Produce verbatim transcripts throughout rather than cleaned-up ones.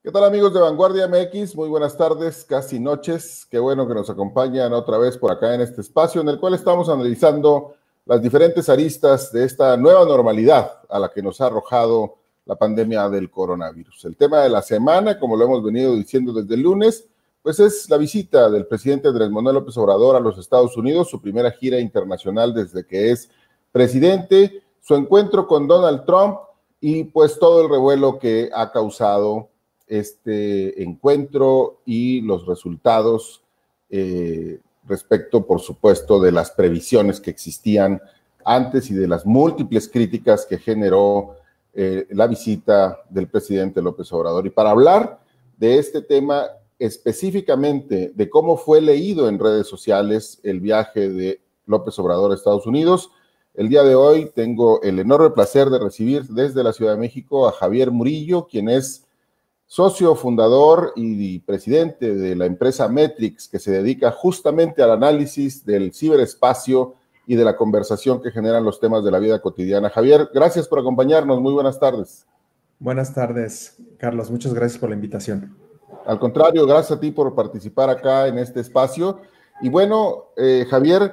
¿Qué tal, amigos de Vanguardia M X? Muy buenas tardes, casi noches. Qué bueno que nos acompañan otra vez por acá en este espacio en el cual estamos analizando las diferentes aristas de esta nueva normalidad a la que nos ha arrojado la pandemia del coronavirus. El tema de la semana, como lo hemos venido diciendo desde el lunes, pues es la visita del presidente Andrés Manuel López Obrador a los Estados Unidos, su primera gira internacional desde que es presidente, su encuentro con Donald Trump y pues todo el revuelo que ha causado este encuentro y los resultados eh, respecto, por supuesto, de las previsiones que existían antes y de las múltiples críticas que generó eh, la visita del presidente López Obrador. Y para hablar de este tema específicamente, de cómo fue leído en redes sociales el viaje de López Obrador a Estados Unidos, el día de hoy tengo el enorme placer de recibir desde la Ciudad de México a Javier Murillo, quien es socio fundador y presidente de la empresa Metrix, que se dedica justamente al análisis del ciberespacio y de la conversación que generan los temas de la vida cotidiana. Javier, gracias por acompañarnos. Muy buenas tardes. Buenas tardes, Carlos. Muchas gracias por la invitación. Al contrario, gracias a ti por participar acá en este espacio. Y bueno, eh, Javier,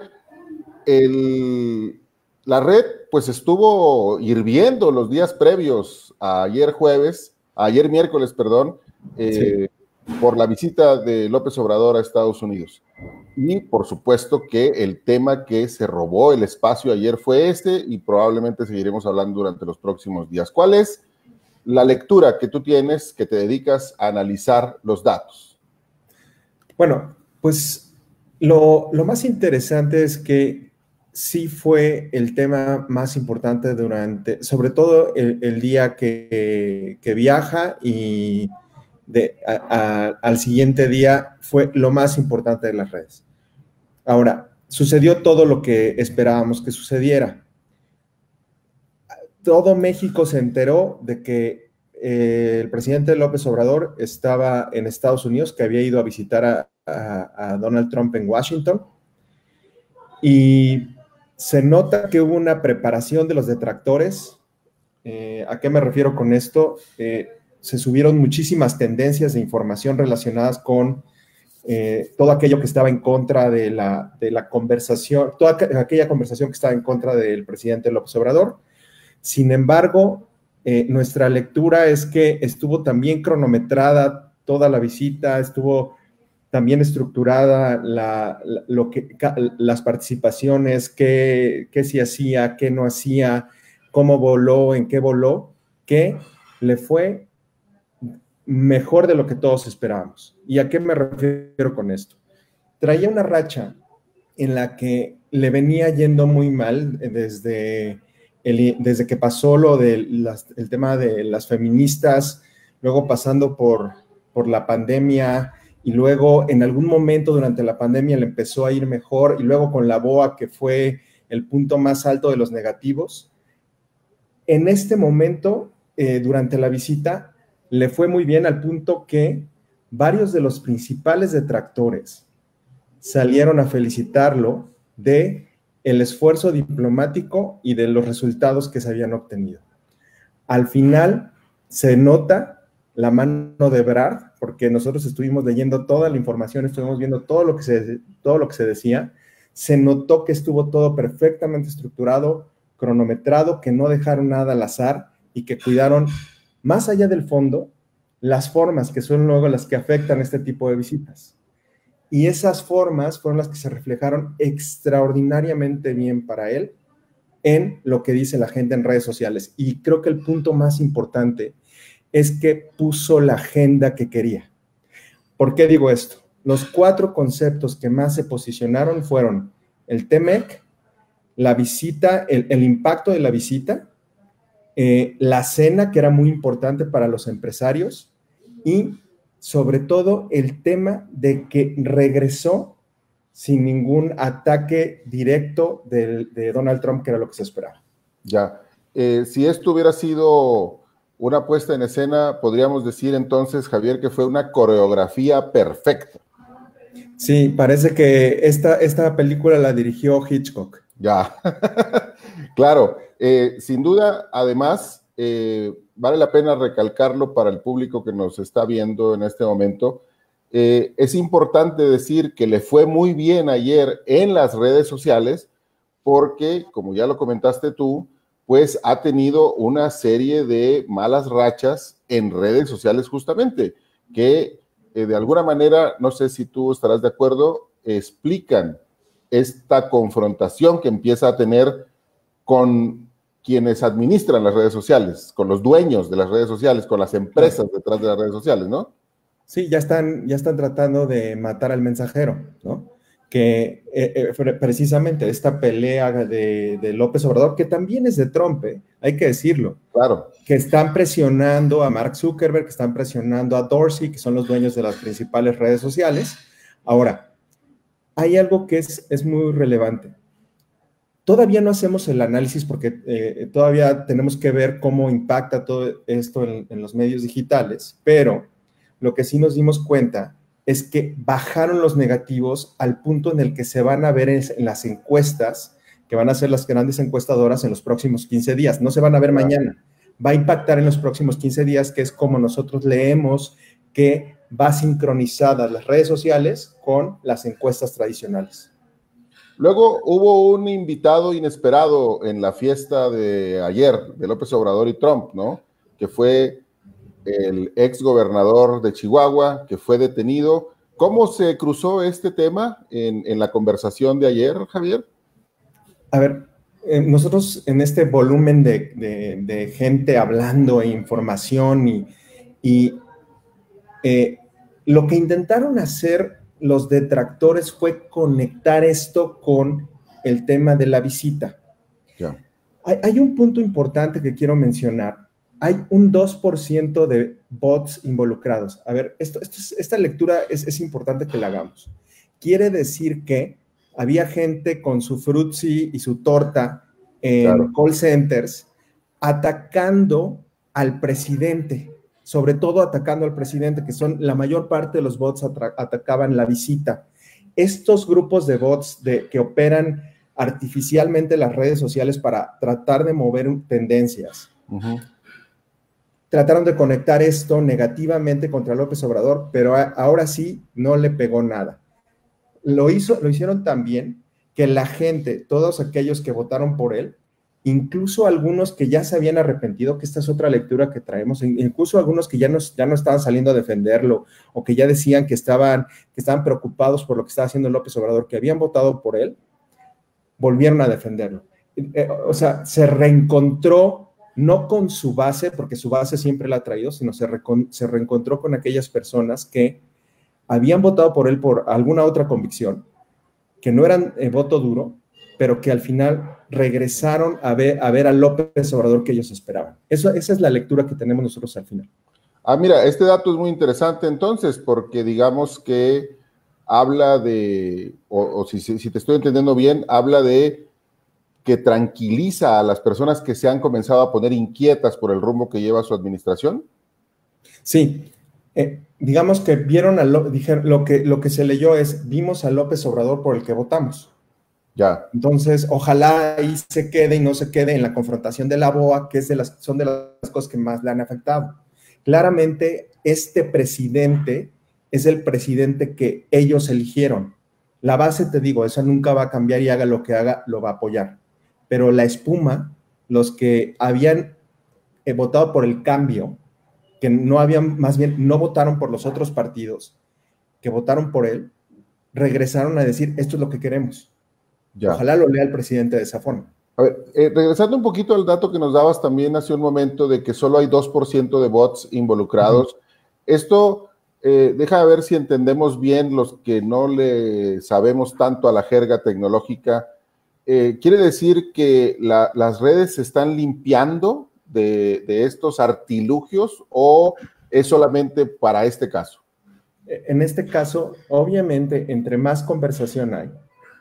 el, la red pues estuvo hirviendo los días previos a ayer jueves, ayer miércoles, perdón, eh, sí. por la visita de López Obrador a Estados Unidos. Y por supuesto que el tema que se robó el espacio ayer fue este y probablemente seguiremos hablando durante los próximos días. ¿Cuál es la lectura que tú tienes, que te dedicas a analizar los datos? Bueno, pues lo, lo más interesante es que sí fue el tema más importante durante, sobre todo el, el día que, que viaja y de, a, a, al siguiente día fue lo más importante de las redes. Ahora, sucedió todo lo que esperábamos que sucediera. Todo México se enteró de que eh, el presidente López Obrador estaba en Estados Unidos, que había ido a visitar a, a, a Donald Trump en Washington, y se nota que hubo una preparación de los detractores. Eh, ¿A qué me refiero con esto? Eh, se subieron muchísimas tendencias de información relacionadas con eh, todo aquello que estaba en contra de la, de la conversación, toda aquella conversación que estaba en contra del presidente López Obrador. Sin embargo, eh, nuestra lectura es que estuvo también cronometrada toda la visita, estuvo también estructurada la, la, lo que, las participaciones, qué, qué sí hacía, qué no hacía, cómo voló, en qué voló, que le fue mejor de lo que todos esperábamos. ¿Y a qué me refiero con esto? Traía una racha en la que le venía yendo muy mal desde, el, desde que pasó lo del el tema de las feministas, luego pasando por, por la pandemia, y luego en algún momento durante la pandemia le empezó a ir mejor, y luego con la B O A, que fue el punto más alto de los negativos. En este momento, eh, durante la visita, le fue muy bien al punto que varios de los principales detractores salieron a felicitarlo de el esfuerzo diplomático y de los resultados que se habían obtenido. Al final, se nota la mano de Ebrard, porque nosotros estuvimos leyendo toda la información, estuvimos viendo todo lo que se, todo lo que se decía, se notó que estuvo todo perfectamente estructurado, cronometrado, que no dejaron nada al azar y que cuidaron, más allá del fondo, las formas que son luego las que afectan este tipo de visitas. Y esas formas fueron las que se reflejaron extraordinariamente bien para él en lo que dice la gente en redes sociales. Y creo que el punto más importante es que puso la agenda que quería. ¿Por qué digo esto? Los cuatro conceptos que más se posicionaron fueron el T M E C, la visita, el, el impacto de la visita, eh, la cena, que era muy importante para los empresarios, y sobre todo el tema de que regresó sin ningún ataque directo de, de Donald Trump, que era lo que se esperaba. Ya, eh, si esto hubiera sido una puesta en escena, podríamos decir entonces, Javier, que fue una coreografía perfecta. Sí, parece que esta, esta película la dirigió Hitchcock. Ya, claro, eh, sin duda, además, eh, vale la pena recalcarlo para el público que nos está viendo en este momento. Eh, es importante decir que le fue muy bien ayer en las redes sociales porque, como ya lo comentaste tú, pues ha tenido una serie de malas rachas en redes sociales justamente, que eh, de alguna manera, no sé si tú estarás de acuerdo, explican esta confrontación que empieza a tener con quienes administran las redes sociales, con los dueños de las redes sociales, con las empresas detrás de las redes sociales, ¿no? Sí, ya están, ya están tratando de matar al mensajero, ¿no? Que eh, eh, precisamente esta pelea de, de López Obrador, que también es de Trump, ¿eh? Hay que decirlo. Claro. Que están presionando a Mark Zuckerberg, que están presionando a Dorsey, que son los dueños de las principales redes sociales. Ahora, hay algo que es, es muy relevante. Todavía no hacemos el análisis porque eh, todavía tenemos que ver cómo impacta todo esto en, en los medios digitales, pero lo que sí nos dimos cuenta es que bajaron los negativos al punto en el que se van a ver en, en las encuestas, que van a ser las grandes encuestadoras en los próximos quince días. No se van a ver claro. mañana, va a impactar en los próximos quince días, que es como nosotros leemos que va sincronizadas las redes sociales con las encuestas tradicionales. Luego hubo un invitado inesperado en la fiesta de ayer de López Obrador y Trump, ¿no? Que fue el ex gobernador de Chihuahua, que fue detenido. ¿Cómo se cruzó este tema en, en la conversación de ayer, Javier? A ver, eh, nosotros en este volumen de, de, de gente hablando e información y, y eh, lo que intentaron hacer los detractores fue conectar esto con el tema de la visita. Yeah. Hay, hay un punto importante que quiero mencionar. Hay un dos por ciento de bots involucrados. A ver, esto, esto es, esta lectura es, es importante que la hagamos. Quiere decir que había gente con su frutzi y su torta en claro. call centers atacando al presidente, sobre todo atacando al presidente, que son la mayor parte de los bots atacaban la visita. Estos grupos de bots de, que operan artificialmente las redes sociales para tratar de mover tendencias, uh-huh. trataron de conectar esto negativamente contra López Obrador, pero a, ahora sí no le pegó nada. Lo, hizo, lo hicieron también que la gente, todos aquellos que votaron por él, incluso algunos que ya se habían arrepentido, que esta es otra lectura que traemos, incluso algunos que ya no, ya no estaban saliendo a defenderlo o que ya decían que estaban, que estaban preocupados por lo que estaba haciendo López Obrador, que habían votado por él, volvieron a defenderlo. Eh, o sea, se reencontró no con su base, porque su base siempre la ha traído, sino se, recon, se reencontró con aquellas personas que habían votado por él por alguna otra convicción, que no eran eh, voto duro, pero que al final regresaron a ver, a ver a López Obrador que ellos esperaban. Eso, esa es la lectura que tenemos nosotros al final. Ah, mira, este dato es muy interesante entonces, porque digamos que habla de, o, o si, si te estoy entendiendo bien, habla de que tranquiliza a las personas que se han comenzado a poner inquietas por el rumbo que lleva su administración. Sí, eh, digamos que vieron a lo, dijeron, lo que lo que se leyó es, vimos a López Obrador por el que votamos. Ya. Entonces, ojalá ahí se quede y no se quede en la confrontación de la B O A, que es de las, son de las cosas que más le han afectado. Claramente, este presidente es el presidente que ellos eligieron. La base, te digo, esa nunca va a cambiar y haga lo que haga, lo va a apoyar. Pero la espuma, los que habían eh, votado por el cambio, que no habían, más bien, no votaron por los otros partidos, que votaron por él, regresaron a decir, esto es lo que queremos. Ya. Ojalá lo lea el presidente de esa forma. A ver, eh, regresando un poquito al dato que nos dabas también hace un momento de que solo hay dos por ciento de bots involucrados. Uh-huh. Esto, eh, deja ver si entendemos bien los que no le sabemos tanto a la jerga tecnológica. Eh, ¿Quiere decir que la, las redes se están limpiando de, de estos artilugios o es solamente para este caso? En este caso, obviamente, entre más conversación hay,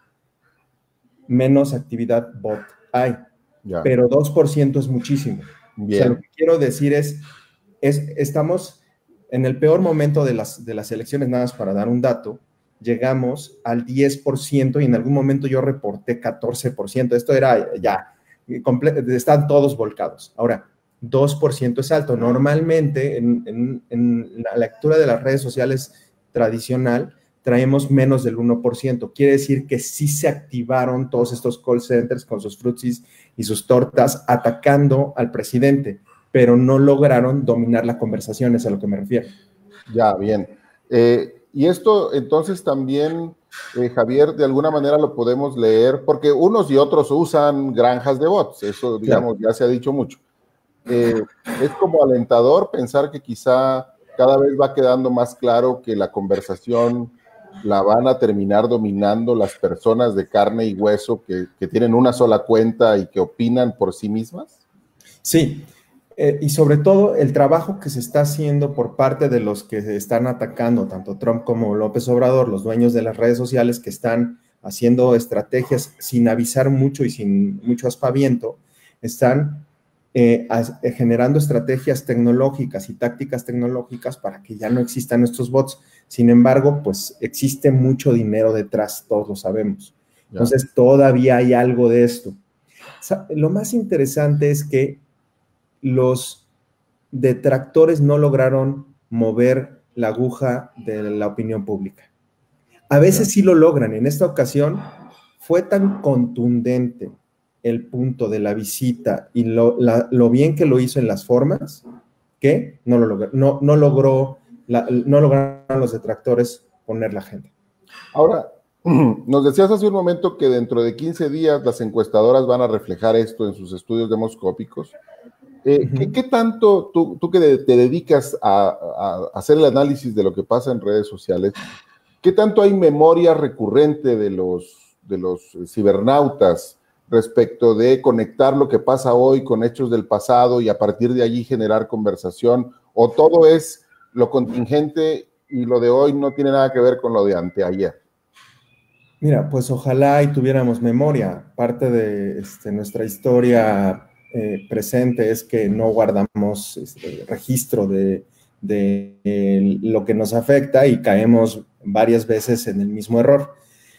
menos actividad bot hay, ya. Pero dos por ciento es muchísimo. Bien. O sea, lo que quiero decir es, es, estamos en el peor momento de las, de las elecciones, nada más para dar un dato, llegamos al diez por ciento y en algún momento yo reporté catorce por ciento. Esto era ya, están todos volcados. Ahora, dos por ciento es alto. Normalmente, en, en, en la lectura de las redes sociales tradicional, traemos menos del uno por ciento. Quiere decir que sí se activaron todos estos call centers con sus frutsis y sus tortas atacando al presidente, pero no lograron dominar la conversación, es a lo que me refiero. Ya, bien. Eh, y esto entonces también, eh, Javier, de alguna manera lo podemos leer, porque unos y otros usan granjas de bots, eso digamos, claro, ya se ha dicho mucho. Eh, es como alentador pensar que quizá cada vez va quedando más claro que la conversación la van a terminar dominando las personas de carne y hueso que, que tienen una sola cuenta y que opinan por sí mismas. Sí, eh, y sobre todo el trabajo que se está haciendo por parte de los que se están atacando, tanto Trump como López Obrador, los dueños de las redes sociales que están haciendo estrategias sin avisar mucho y sin mucho aspaviento, están eh, as, eh, generando estrategias tecnológicas y tácticas tecnológicas para que ya no existan estos bots. Sin embargo, pues existe mucho dinero detrás, todos lo sabemos. Ya. Entonces, todavía hay algo de esto. O sea, lo más interesante es que los detractores no lograron mover la aguja de la opinión pública. A veces sí lo logran. En esta ocasión fue tan contundente el punto de la visita y lo, la, lo bien que lo hizo en las formas que no lo logró, no, no logró, la, no lograron los detractores poner la agenda. Ahora, nos decías hace un momento que dentro de quince días las encuestadoras van a reflejar esto en sus estudios demoscópicos. Eh, uh-huh. ¿qué, ¿Qué tanto, tú, tú que te dedicas a, a hacer el análisis de lo que pasa en redes sociales, qué tanto hay memoria recurrente de los, de los cibernautas respecto de conectar lo que pasa hoy con hechos del pasado y a partir de allí generar conversación, o todo es lo contingente y lo de hoy no tiene nada que ver con lo de anteayer? Mira, pues ojalá y tuviéramos memoria. Parte de este, nuestra historia eh, presente es que no guardamos este, registro de, de eh, lo que nos afecta y caemos varias veces en el mismo error.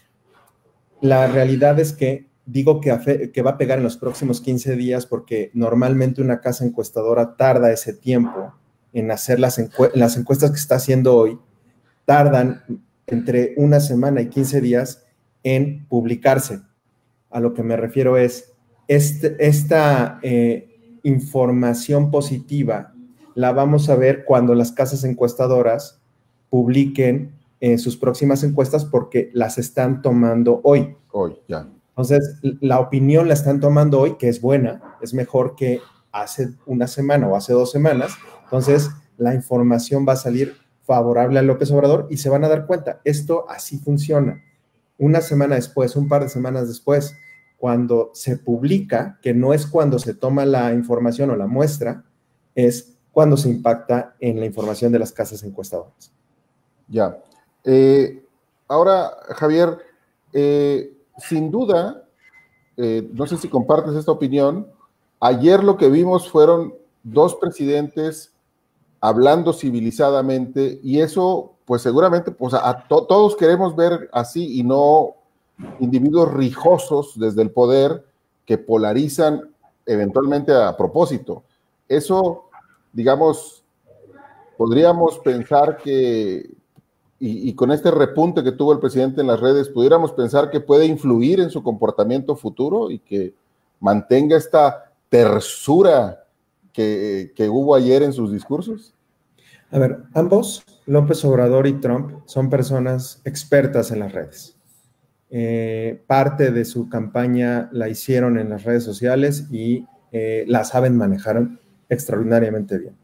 La realidad es que digo que, afe- que va a pegar en los próximos quince días porque normalmente una casa encuestadora tarda ese tiempo en hacer las, encue- las encuestas que está haciendo hoy, tardan entre una semana y quince días en publicarse. A lo que me refiero es, este, esta eh, información positiva la vamos a ver cuando las casas encuestadoras publiquen eh, sus próximas encuestas porque las están tomando hoy. Hoy, ya. Entonces, la opinión la están tomando hoy, que es buena, es mejor que hace una semana o hace dos semanas. Entonces, la información va a salir favorable a López Obrador y se van a dar cuenta, esto así funciona. Una semana después, un par de semanas después, cuando se publica, que no es cuando se toma la información o la muestra, es cuando se impacta en la información de las casas encuestadoras. Ya. Eh, ahora, Javier, eh, sin duda, eh, no sé si compartes esta opinión, ayer lo que vimos fueron dos presidentes hablando civilizadamente y eso, pues seguramente, pues a to todos queremos ver así y no individuos rijosos desde el poder que polarizan eventualmente a propósito. Eso, digamos, podríamos pensar que, y, y con este repunte que tuvo el presidente en las redes, pudiéramos pensar que puede influir en su comportamiento futuro y que mantenga esta tersura que, que hubo ayer en sus discursos. A ver, ambos, López Obrador y Trump, son personas expertas en las redes. Eh, parte de su campaña la hicieron en las redes sociales y eh, la saben manejar extraordinariamente bien.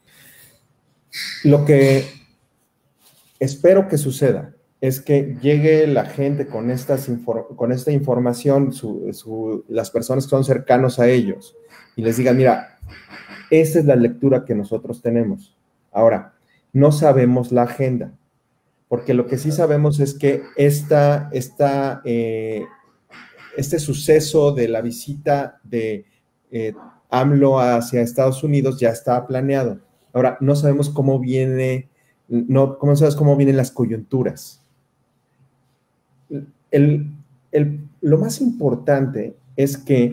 Lo que espero que suceda es que llegue la gente con, estas con esta información, su, su, las personas que son cercanos a ellos, y les digan, mira, esta es la lectura que nosotros tenemos. Ahora, no sabemos la agenda, porque lo que sí sabemos es que esta, esta, eh, este suceso de la visita de eh, AMLO hacia Estados Unidos ya está planeado. Ahora, no sabemos cómo viene, no, ¿cómo sabes cómo vienen las coyunturas? El, el, lo más importante es que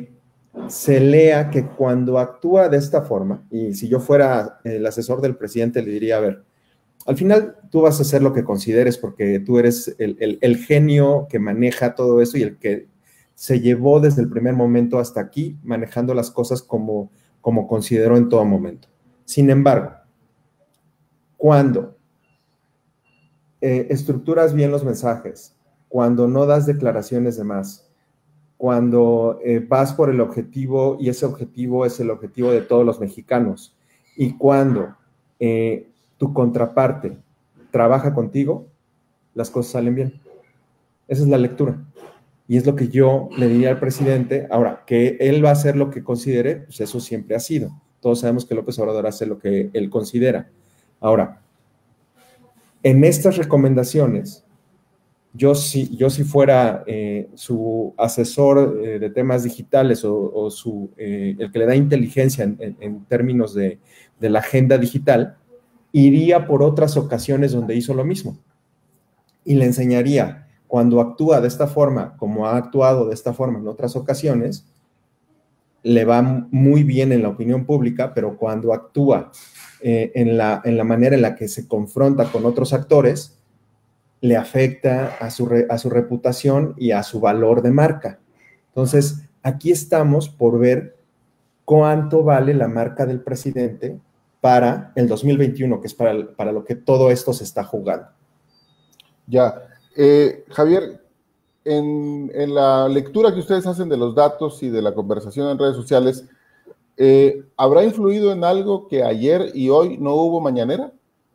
se lea que cuando actúa de esta forma, y si yo fuera el asesor del presidente le diría, a ver, al final tú vas a hacer lo que consideres porque tú eres el, el, el genio que maneja todo eso y el que se llevó desde el primer momento hasta aquí manejando las cosas como, como consideró en todo momento. Sin embargo, cuando eh, estructuras bien los mensajes, cuando no das declaraciones de más, cuando eh, vas por el objetivo y ese objetivo es el objetivo de todos los mexicanos, y cuando eh, tu contraparte trabaja contigo, las cosas salen bien. Esa es la lectura. Y es lo que yo le diría al presidente. Ahora, que él va a hacer lo que considere, pues eso siempre ha sido. Todos sabemos que López Obrador hace lo que él considera. Ahora, en estas recomendaciones, yo si, yo si fuera eh, su asesor eh, de temas digitales o, o su, eh, el que le da inteligencia en, en, en términos de, de la agenda digital, iría por otras ocasiones donde hizo lo mismo y le enseñaría, cuando actúa de esta forma, como ha actuado de esta forma en otras ocasiones, le va muy bien en la opinión pública, pero cuando actúa eh, en, la, en la manera en la que se confronta con otros actores, le afecta a su, re, a su reputación y a su valor de marca. Entonces, aquí estamos por ver cuánto vale la marca del presidente para el dos mil veintiuno, que es para, el, para lo que todo esto se está jugando. Ya. Eh, Javier, en, en la lectura que ustedes hacen de los datos y de la conversación en redes sociales, eh, ¿habrá influido en algo que ayer y hoy no hubo mañanera?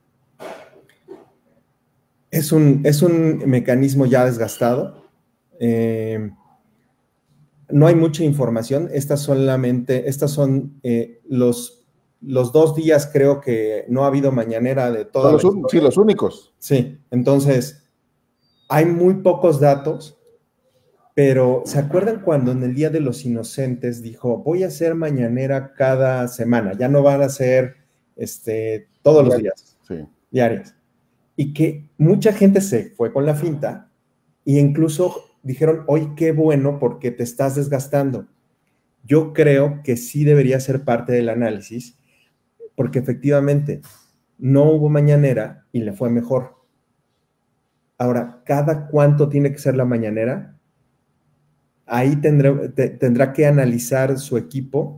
Es un, es un mecanismo ya desgastado. Eh, no hay mucha información. Estas solamente, estas son eh, los, los dos días, creo que no ha habido mañanera de toda los, la historia. Sí, los únicos. Sí, entonces hay muy pocos datos, pero ¿se acuerdan cuando en el Día de los Inocentes dijo, voy a hacer mañanera cada semana, ya no van a ser este, todos los días, sí. diarias? Y que mucha gente se fue con la finta e incluso dijeron, oye, qué bueno porque te estás desgastando. Yo creo que sí debería ser parte del análisis, porque efectivamente no hubo mañanera y le fue mejor. Ahora, ¿cada cuánto tiene que ser la mañanera? Ahí tendrá, te, tendrá que analizar su equipo,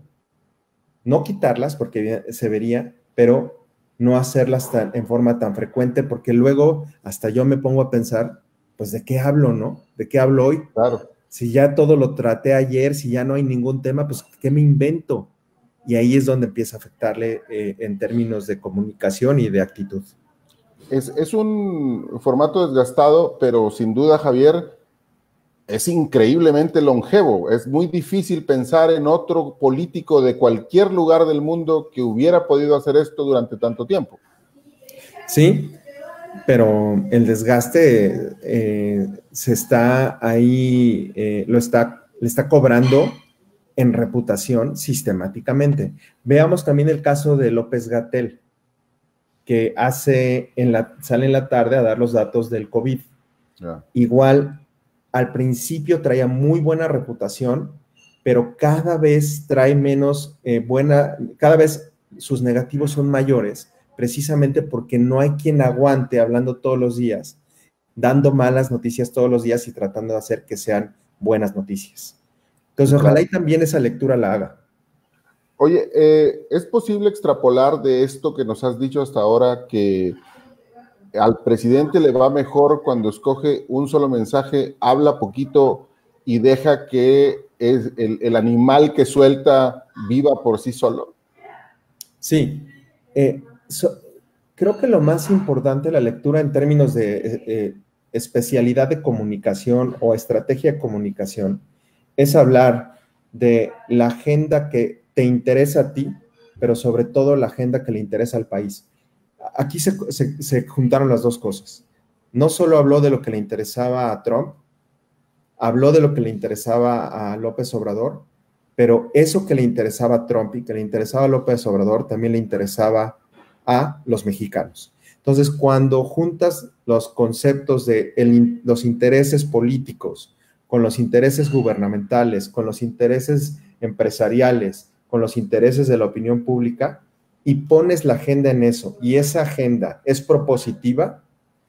no quitarlas porque se vería, pero no hacerlas tan, en forma tan frecuente, porque luego hasta yo me pongo a pensar, pues, ¿de qué hablo, no? ¿De qué hablo hoy? Claro. Si ya todo lo traté ayer, si ya no hay ningún tema, pues, ¿qué me invento? Y ahí es donde empieza a afectarle eh, en términos de comunicación y de actitud. Es, es un formato desgastado, pero sin duda, Javier, es increíblemente longevo. Es muy difícil pensar en otro político de cualquier lugar del mundo que hubiera podido hacer esto durante tanto tiempo. Sí, pero el desgaste eh, se está ahí, eh, lo está, le está cobrando en reputación sistemáticamente. Veamos también el caso de López-Gatell, que hace en la, sale en la tarde a dar los datos del COVID. Yeah. Igual, al principio traía muy buena reputación, pero cada vez trae menos eh, buena, cada vez sus negativos son mayores, precisamente porque no hay quien aguante hablando todos los días, dando malas noticias todos los días y tratando de hacer que sean buenas noticias. Entonces, claro, ojalá y también esa lectura la haga. Oye, eh, ¿es posible extrapolar de esto que nos has dicho hasta ahora que al presidente le va mejor cuando escoge un solo mensaje, habla poquito y deja que es el, el animal que suelta viva por sí solo? Sí, eh, so, creo que lo más importante de la lectura en términos de eh, eh, especialidad de comunicación o estrategia de comunicación es hablar de la agenda que te interesa a ti, pero sobre todo la agenda que le interesa al país. Aquí se, se, se juntaron las dos cosas. No solo habló de lo que le interesaba a Trump, habló de lo que le interesaba a López Obrador, pero eso que le interesaba a Trump y que le interesaba a López Obrador también le interesaba a los mexicanos. Entonces, cuando juntas los conceptos de el, los intereses políticos con los intereses gubernamentales, con los intereses empresariales, con los intereses de la opinión pública, y pones la agenda en eso, y esa agenda es propositiva,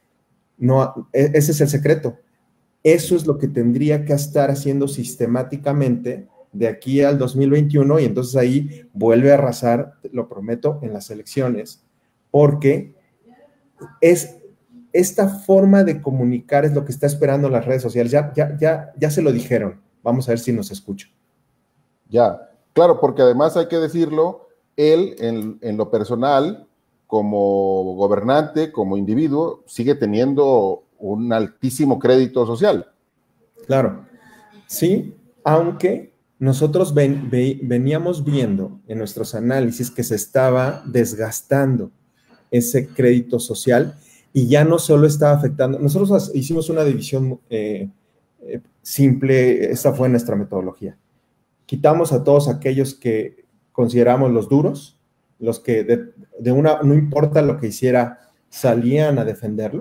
no, ese es el secreto. Eso es lo que tendría que estar haciendo sistemáticamente de aquí al dos mil veintiuno, y entonces ahí vuelve a arrasar, lo prometo, en las elecciones, porque es esta forma de comunicar es lo que está esperando las redes sociales. Ya, ya, ya, ya se lo dijeron. Vamos a ver si nos escucha. Ya, claro, porque además hay que decirlo, él en, en lo personal, como gobernante, como individuo, sigue teniendo un altísimo crédito social. Claro, sí, aunque nosotros ven, ve, veníamos viendo en nuestros análisis que se estaba desgastando ese crédito social y ya no solo estaba afectando. Nosotros hicimos una división eh, eh, simple, esta fue nuestra metodología. Quitamos a todos aquellos que consideramos los duros, los que de, de una, no importa lo que hiciera, salían a defenderlo.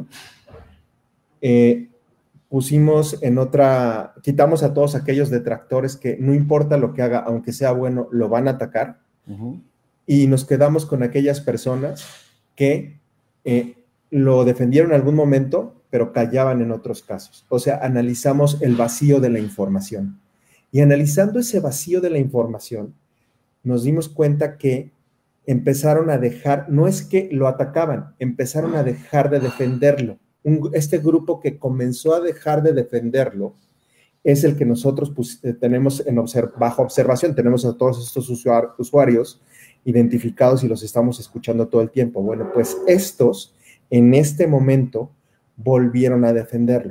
Eh, pusimos en otra, quitamos a todos aquellos detractores que no importa lo que haga, aunque sea bueno, lo van a atacar. Uh-huh. Y nos quedamos con aquellas personas que eh, lo defendieron en algún momento, pero callaban en otros casos. O sea, analizamos el vacío de la información. Y analizando ese vacío de la información, nos dimos cuenta que empezaron a dejar, no es que lo atacaban, empezaron a dejar de defenderlo. Un, este grupo que comenzó a dejar de defenderlo es el que nosotros pues, tenemos en observ bajo observación. Tenemos a todos estos usuar usuarios identificados y los estamos escuchando todo el tiempo. Bueno, pues estos en este momento volvieron a defenderlo,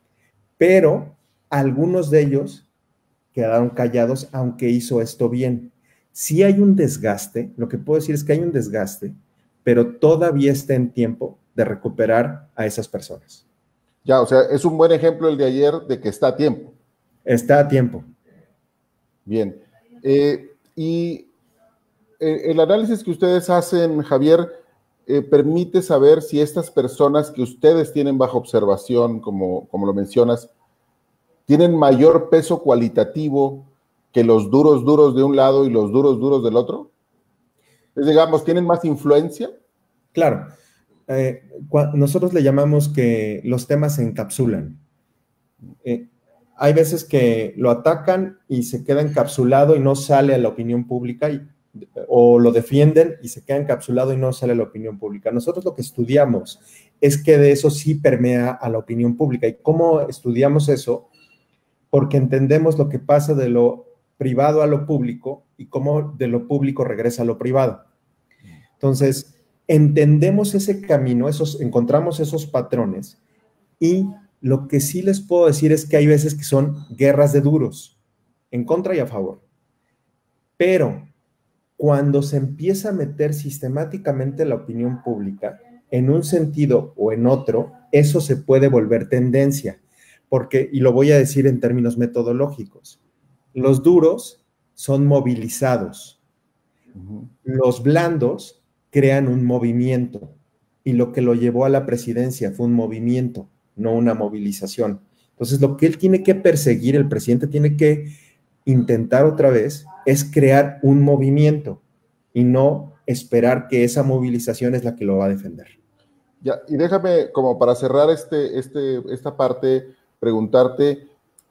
pero algunos de ellos quedaron callados, aunque hizo esto bien. Sí hay un desgaste, lo que puedo decir es que hay un desgaste, pero todavía está en tiempo de recuperar a esas personas. Ya, o sea, es un buen ejemplo el de ayer de que está a tiempo. Está a tiempo. Bien. Eh, y el análisis que ustedes hacen, Javier, eh, permite saber si estas personas que ustedes tienen bajo observación, como, como lo mencionas, tienen mayor peso cualitativo que los duros duros de un lado y los duros duros del otro. Es, digamos, ¿tienen más influencia? Claro. Eh, nosotros le llamamos que los temas se encapsulan. Eh, hay veces que lo atacan y se queda encapsulado y no sale a la opinión pública, y, o lo defienden y se queda encapsulado y no sale a la opinión pública. Nosotros lo que estudiamos es que de eso sí permea a la opinión pública. ¿Y cómo estudiamos eso? Porque entendemos lo que pasa de lo privado a lo público y cómo de lo público regresa a lo privado. Entonces, entendemos ese camino, esos, encontramos esos patrones, y lo que sí les puedo decir es que hay veces que son guerras de duros, en contra y a favor. Pero cuando se empieza a meter sistemáticamente la opinión pública, en un sentido o en otro, eso se puede volver tendencia. Porque, y lo voy a decir en términos metodológicos, los duros son movilizados. Uh-huh. Los blandos crean un movimiento, y lo que lo llevó a la presidencia fue un movimiento, no una movilización. Entonces, lo que él tiene que perseguir, el presidente tiene que intentar otra vez, es crear un movimiento y no esperar que esa movilización es la que lo va a defender. Ya, y déjame, como para cerrar este, este, esta parte, preguntarte,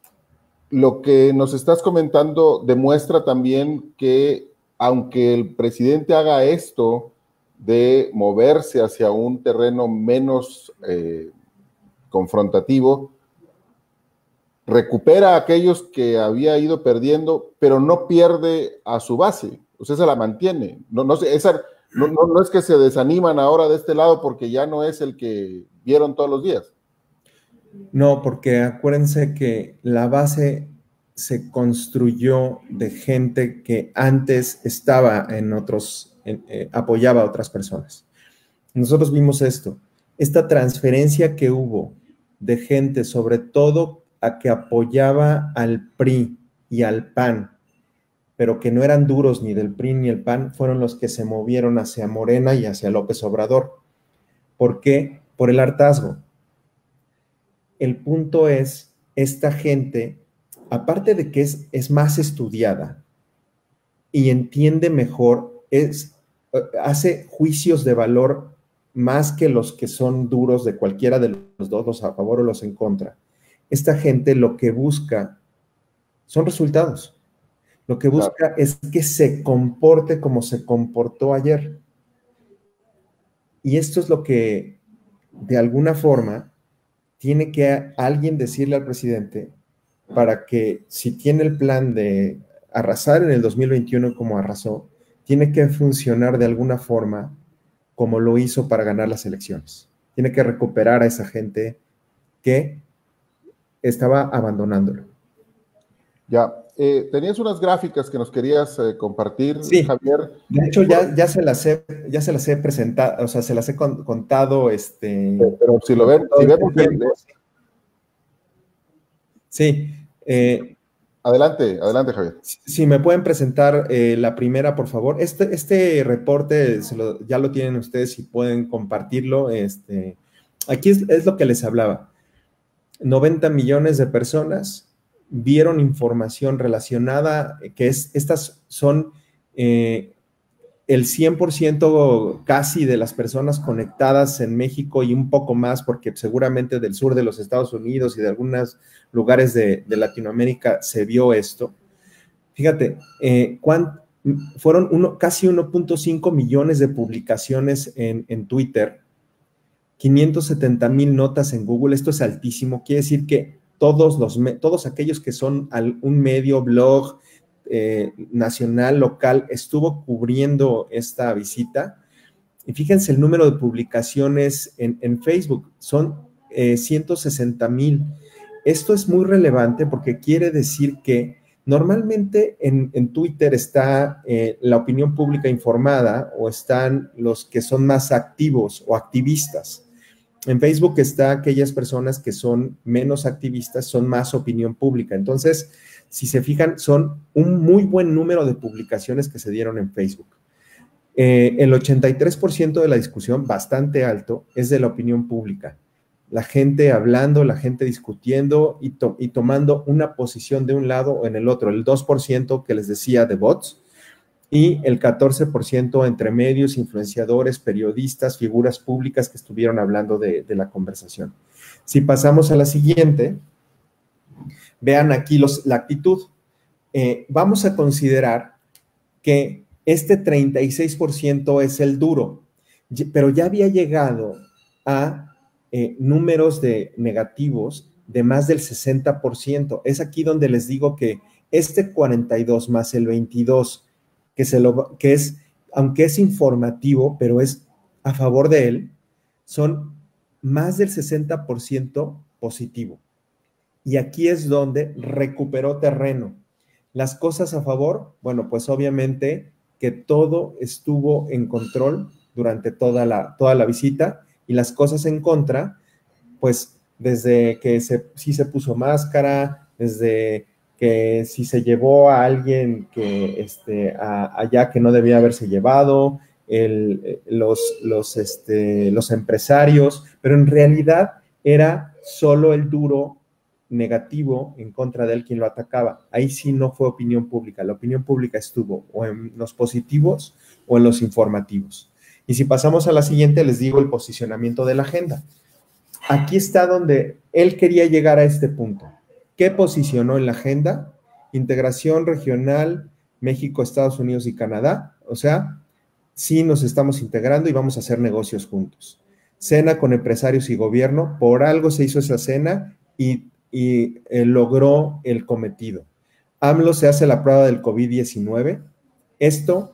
lo que nos estás comentando demuestra también que aunque el presidente haga esto de moverse hacia un terreno menos eh, confrontativo, recupera a aquellos que había ido perdiendo, pero no pierde a su base, o sea, se la mantiene. No, no, esa, no, no, no es que se desaniman ahora de este lado porque ya no es el que vieron todos los días. No, porque acuérdense que la base se construyó de gente que antes estaba en otros, en, eh, apoyaba a otras personas. Nosotros vimos esto, esta transferencia que hubo de gente, sobre todo a que apoyaba al P R I y al P A N, pero que no eran duros ni del P R I ni el P A N, fueron los que se movieron hacia Morena y hacia López Obrador. ¿Por qué? Por el hartazgo. El punto es, esta gente aparte de que es, es más estudiada y entiende mejor, es, hace juicios de valor más que los que son duros de cualquiera de los dos, los a favor o los en contra. Esta gente lo que busca son resultados. Lo que busca claro. es que se comporte como se comportó ayer. Y esto es lo que, de alguna forma, tiene que alguien decirle al presidente para que, si tiene el plan de arrasar en el dos mil veintiuno como arrasó, tiene que funcionar de alguna forma como lo hizo para ganar las elecciones. Tiene que recuperar a esa gente que estaba abandonándolo. Ya, eh, tenías unas gráficas que nos querías eh, compartir, sí, Javier. De hecho, ya, ya, se las he, ya se las he presentado, o sea, se las he con, contado. Este, Pero si lo ven, si vemos el... Sí. Eh, adelante, adelante, Javier. Si, si me pueden presentar eh, la primera, por favor. Este, este reporte se lo, ya lo tienen ustedes y pueden compartirlo. Este, aquí es, es lo que les hablaba. noventa millones de personas vieron información relacionada, que es, estas son eh, el cien por ciento casi de las personas conectadas en México y un poco más, porque seguramente del sur de los Estados Unidos y de algunos lugares de, de Latinoamérica se vio esto. Fíjate, eh, ¿cuánto? Fueron uno, casi uno punto cinco millones de publicaciones en, en Twitter, quinientos setenta mil notas en Google. Esto es altísimo, quiere decir que todos, los, todos aquellos que son un medio, blog, eh, nacional, local, estuvo cubriendo esta visita. Y fíjense el número de publicaciones en, en Facebook, son eh, ciento sesenta mil. Esto es muy relevante porque quiere decir que normalmente en, en Twitter está eh, la opinión pública informada, o están los que son más activos o activistas. En Facebook está aquellas personas que son menos activistas, son más opinión pública. Entonces, si se fijan, son un muy buen número de publicaciones que se dieron en Facebook. Eh, el ochenta y tres por ciento de la discusión, bastante alto, es de la opinión pública. La gente hablando, la gente discutiendo y, to y tomando una posición de un lado o en el otro. El dos por ciento que les decía de bots, y el catorce por ciento entre medios, influenciadores, periodistas, figuras públicas que estuvieron hablando de, de la conversación. Si pasamos a la siguiente, vean aquí los, la actitud. Eh, vamos a considerar que este treinta y seis por ciento es el duro, pero ya había llegado a eh, números de negativos de más del sesenta por ciento. Es aquí donde les digo que este cuarenta y dos más el veintidós, que, se lo, que es, aunque es informativo, pero es a favor de él, son más del sesenta por ciento positivo. Y aquí es donde recuperó terreno. Las cosas a favor, bueno, pues obviamente que todo estuvo en control durante toda la, toda la visita, y las cosas en contra, pues desde que se, sí se puso máscara, desde que si se llevó a alguien que este, a, allá que no debía haberse llevado, el, los, los, este, los empresarios, pero en realidad era solo el duro negativo en contra de él quien lo atacaba. Ahí sí no fue opinión pública. La opinión pública estuvo o en los positivos o en los informativos. Y si pasamos a la siguiente, les digo el posicionamiento de la agenda. Aquí está donde él quería llegar a este punto. ¿Qué posicionó en la agenda? Integración regional, México, Estados Unidos y Canadá. O sea, sí nos estamos integrando y vamos a hacer negocios juntos. Cena con empresarios y gobierno. Por algo se hizo esa cena y, y eh, logró el cometido. AMLO se hace la prueba del COVID diecinueve. Esto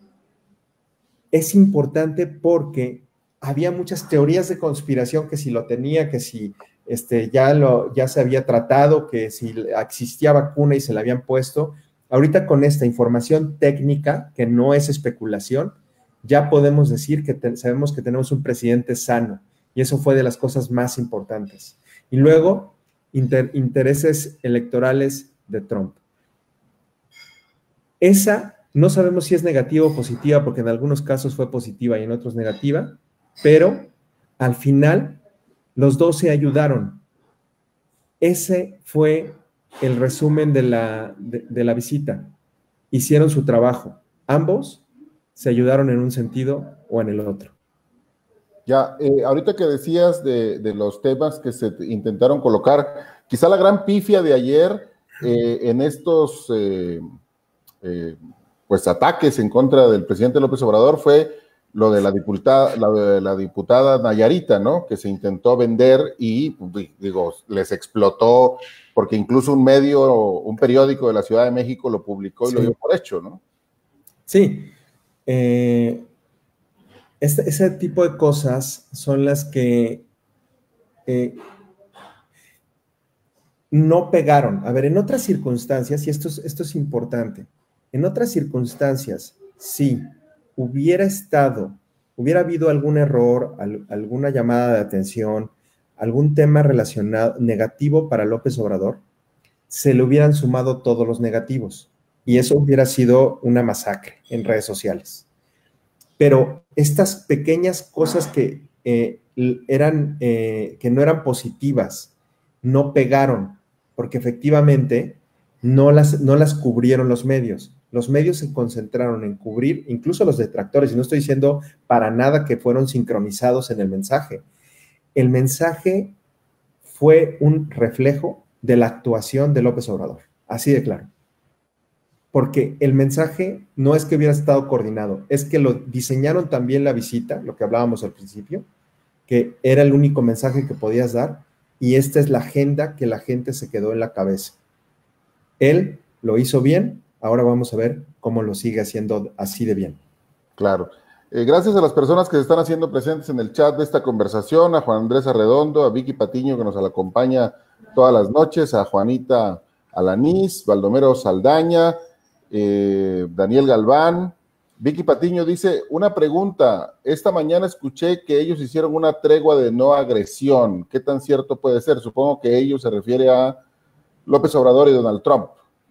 es importante porque había muchas teorías de conspiración, que si lo tenía, que si este, ya, lo, ya se había tratado, que si existía vacuna y se la habían puesto. Ahorita con esta información técnica, que no es especulación, ya podemos decir que te, sabemos que tenemos un presidente sano, y eso fue de las cosas más importantes. Y luego, inter, intereses electorales de Trump. Esa no sabemos si es negativa o positiva, porque en algunos casos fue positiva y en otros negativa, pero al final los dos se ayudaron. Ese fue el resumen de la, de, de la visita. Hicieron su trabajo. Ambos se ayudaron en un sentido o en el otro. Ya, eh, ahorita que decías de, de los temas que se intentaron colocar, quizá la gran pifia de ayer eh, en estos eh, eh, pues ataques en contra del presidente López Obrador fue lo de la diputada, la de la diputada Nayarita, ¿no? Que se intentó vender y, digo, les explotó, porque incluso un medio, un periódico de la Ciudad de México lo publicó y sí. Lo dio por hecho, ¿no? Sí. Eh, este, ese tipo de cosas son las que eh, no pegaron. A ver, en otras circunstancias, y esto es, esto es importante, en otras circunstancias, sí, hubiera estado, hubiera habido algún error, al, alguna llamada de atención, algún tema relacionado, negativo para López Obrador, se le hubieran sumado todos los negativos. Y eso hubiera sido una masacre en redes sociales. Pero estas pequeñas cosas que, eh, eran, eh, que no eran positivas, no pegaron, porque efectivamente no las, no las cubrieron los medios. Los medios se concentraron en cubrir, incluso los detractores, y no estoy diciendo para nada que fueron sincronizados en el mensaje. El mensaje fue un reflejo de la actuación de López Obrador, así de claro. Porque el mensaje no es que hubiera estado coordinado, es que lo diseñaron también la visita, lo que hablábamos al principio, que era el único mensaje que podías dar, y esta es la agenda que la gente se quedó en la cabeza. Él lo hizo bien, ahora vamos a ver cómo lo sigue haciendo así de bien. Claro. Eh, gracias a las personas que se están haciendo presentes en el chat de esta conversación, a Juan Andrés Arredondo, a Vicky Patiño, que nos acompaña todas las noches, a Juanita Alanís, Baldomero Saldaña, eh, Daniel Galván. Vicky Patiño dice, una pregunta, esta mañana escuché que ellos hicieron una tregua de no agresión, ¿qué tan cierto puede ser? Supongo que ellos se refiere a López Obrador y Donald Trump.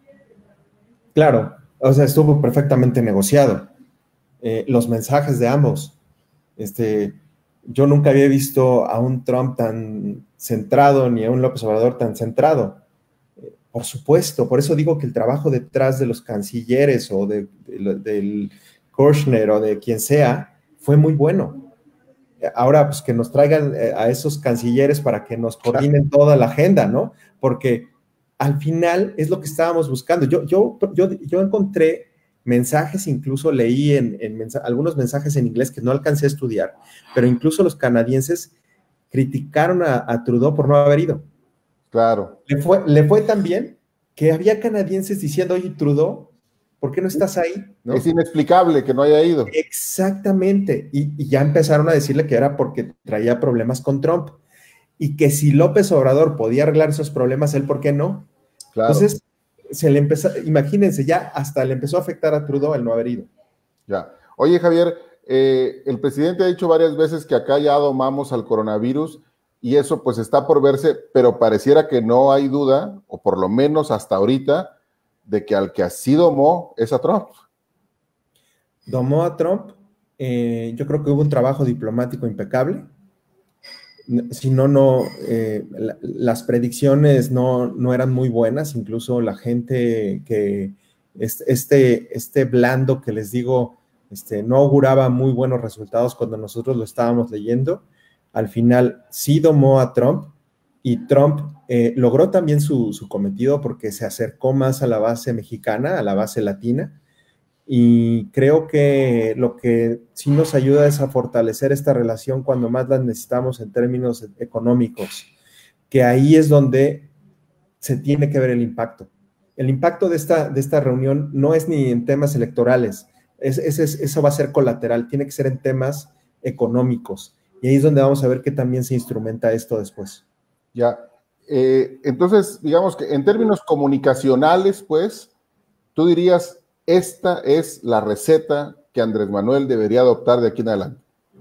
Claro, o sea, estuvo perfectamente negociado. Eh, los mensajes de ambos. Este, yo nunca había visto a un Trump tan centrado, ni a un López Obrador tan centrado. Eh, por supuesto, por eso digo que el trabajo detrás de los cancilleres o de, de, del Kushner o de quien sea, fue muy bueno. Ahora, pues que nos traigan a esos cancilleres para que nos coordinen toda la agenda, ¿no? Porque al final es lo que estábamos buscando. Yo, yo, yo, yo encontré mensajes, incluso leí en, en mensa algunos mensajes en inglés que no alcancé a estudiar, pero incluso los canadienses criticaron a, a Trudeau por no haber ido. Claro. Le fue, le fue tan bien que había canadienses diciendo, oye, Trudeau, ¿por qué no estás ahí? ¿No? Es inexplicable que no haya ido. Exactamente. Y, y ya empezaron a decirle que era porque traía problemas con Trump. Y que si López Obrador podía arreglar esos problemas, él, ¿por qué no? Claro. Entonces, se le empezó, imagínense, ya hasta le empezó a afectar a Trudeau el no haber ido. Ya. Oye, Javier, eh, el presidente ha dicho varias veces que acá ya domamos al coronavirus y eso pues está por verse, pero pareciera que no hay duda, o por lo menos hasta ahorita, de que al que así domó es a Trump. Domó a Trump, eh, yo creo que hubo un trabajo diplomático impecable. Si no, no, eh, la, las predicciones no, no eran muy buenas, incluso la gente que, este, este blando que les digo, este, no auguraba muy buenos resultados cuando nosotros lo estábamos leyendo. Al final sí domó a Trump y Trump eh, logró también su, su cometido porque se acercó más a la base mexicana, a la base latina. Y creo que lo que sí nos ayuda es a fortalecer esta relación cuando más la necesitamos en términos económicos, que ahí es donde se tiene que ver el impacto. El impacto de esta, de esta reunión no es ni en temas electorales, es, es, es, eso va a ser colateral, tiene que ser en temas económicos. Y ahí es donde vamos a ver que también se instrumenta esto después. Ya, eh, entonces, digamos que en términos comunicacionales, pues, tú dirías... Esta es la receta que Andrés Manuel debería adoptar de aquí en adelante.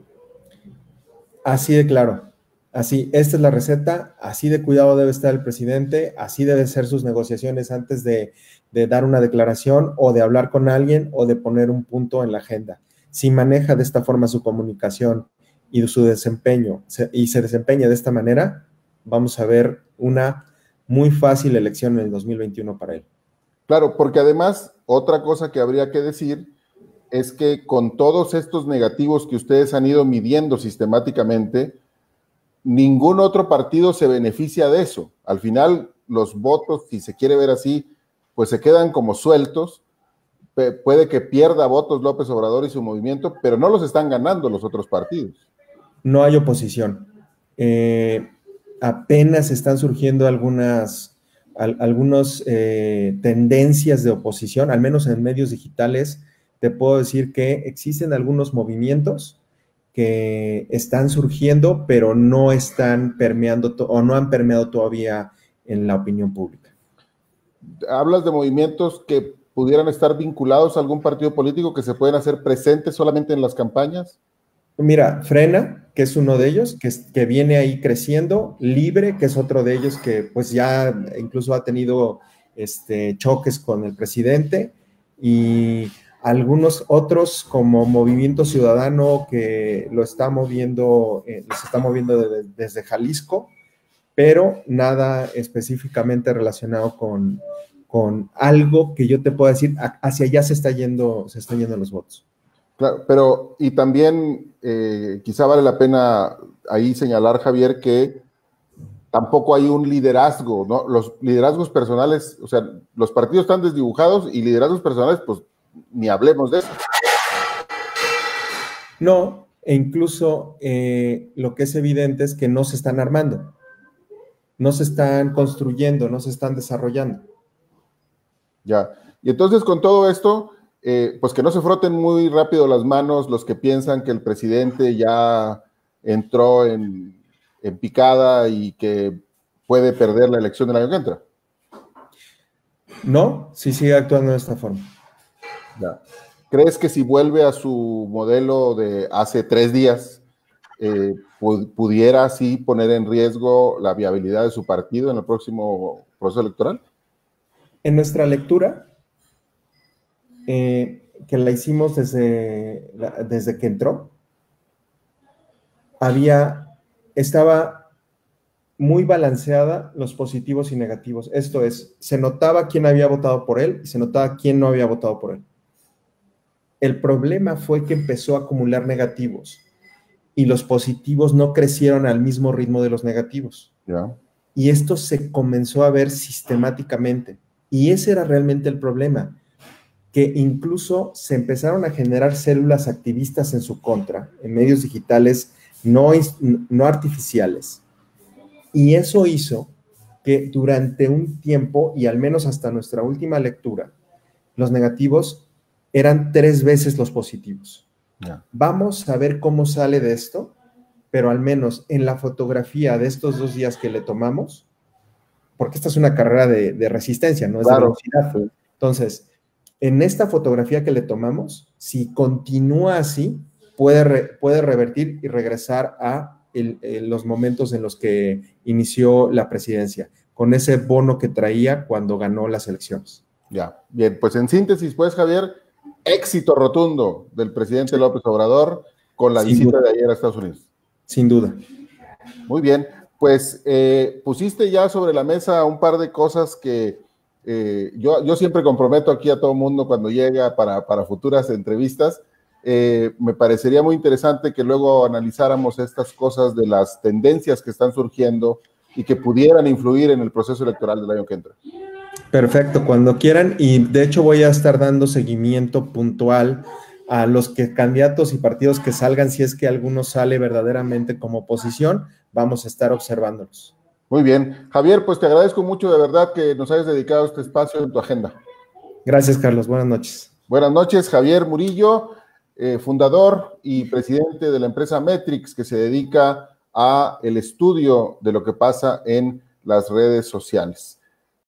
Así de claro, así, esta es la receta, así de cuidado debe estar el presidente, así deben ser sus negociaciones antes de, de dar una declaración o de hablar con alguien o de poner un punto en la agenda. Si maneja de esta forma su comunicación y su desempeño se, y se desempeña de esta manera, vamos a ver una muy fácil elección en el dos mil veintiuno para él. Claro, porque además, otra cosa que habría que decir es que con todos estos negativos que ustedes han ido midiendo sistemáticamente, ningún otro partido se beneficia de eso. Al final, los votos, si se quiere ver así, pues se quedan como sueltos. P- puede que pierda votos López Obrador y su movimiento, pero no los están ganando los otros partidos. No hay oposición. Eh, apenas están surgiendo algunas, al, algunas eh, tendencias de oposición, al menos en medios digitales. Te puedo decir que existen algunos movimientos que están surgiendo, pero no están permeando o no han permeado todavía en la opinión pública. Hablas de movimientos que pudieran estar vinculados a algún partido político, que se pueden hacer presentes solamente en las campañas. Mira, Frena, que es uno de ellos, que, que viene ahí creciendo, Libre, que es otro de ellos que pues ya incluso ha tenido este, choques con el presidente, y algunos otros como Movimiento Ciudadano que lo está moviendo, eh, se está moviendo de, desde Jalisco, pero nada específicamente relacionado con, con algo que yo te pueda decir, hacia allá se está yendo, se están yendo los votos. Claro, pero y también eh, quizá vale la pena ahí señalar, Javier, que tampoco hay un liderazgo, ¿no? Los liderazgos personales, o sea, los partidos están desdibujados y liderazgos personales, pues ni hablemos de eso. No, e incluso eh, lo que es evidente es que no se están armando, no se están construyendo, no se están desarrollando. Ya, y entonces con todo esto, eh, pues que no se froten muy rápido las manos los que piensan que el presidente ya entró en, en picada y que puede perder la elección del año que entra. No, sí sigue actuando de esta forma. Ya. ¿Crees que si vuelve a su modelo de hace tres días, eh, pu- pudiera así poner en riesgo la viabilidad de su partido en el próximo proceso electoral? En nuestra lectura, eh, que la hicimos desde, desde que entró, había, estaba muy balanceada los positivos y negativos. Esto es, se notaba quién había votado por él y se notaba quién no había votado por él. El problema fue que empezó a acumular negativos y los positivos no crecieron al mismo ritmo de los negativos. Ya. Y esto se comenzó a ver sistemáticamente. Y ese era realmente el problema, que incluso se empezaron a generar células activistas en su contra, en medios digitales no, no artificiales. Y eso hizo que durante un tiempo, y al menos hasta nuestra última lectura, los negativos eran tres veces los positivos. Yeah. Vamos a ver cómo sale de esto, pero al menos en la fotografía de estos dos días que le tomamos, porque esta es una carrera de, de resistencia, no es Claro. de velocidad. Entonces, en esta fotografía que le tomamos, si continúa así, puede, re, puede revertir y regresar a el, el, los momentos en los que inició la presidencia, con ese bono que traía cuando ganó las elecciones. Ya, bien, pues en síntesis, pues, Javier, éxito rotundo del presidente López Obrador con la Sin visita duda. de ayer a Estados Unidos. Sin duda. Muy bien, pues eh, pusiste ya sobre la mesa un par de cosas que eh, yo, yo siempre comprometo aquí a todo mundo cuando llega para, para futuras entrevistas. Eh, me parecería muy interesante que luego analizáramos estas cosas de las tendencias que están surgiendo y que pudieran influir en el proceso electoral del año que entra. Perfecto, cuando quieran, y de hecho voy a estar dando seguimiento puntual a los que, candidatos y partidos que salgan, si es que alguno sale verdaderamente como oposición, vamos a estar observándolos. Muy bien. Javier, pues te agradezco mucho de verdad que nos hayas dedicado este espacio en tu agenda. Gracias, Carlos. Buenas noches. Buenas noches, Javier Murillo, eh, fundador y presidente de la empresa Metrix, que se dedica a el estudio de lo que pasa en las redes sociales.